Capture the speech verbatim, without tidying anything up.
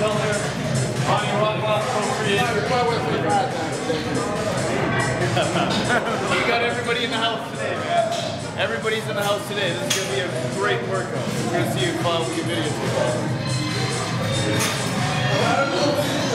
Cutler, Ronnie Rambod, co-creator. We got everybody in the house today, man. Everybody's in the house today. This is going to be a great workout. We're going to see you follow the videos.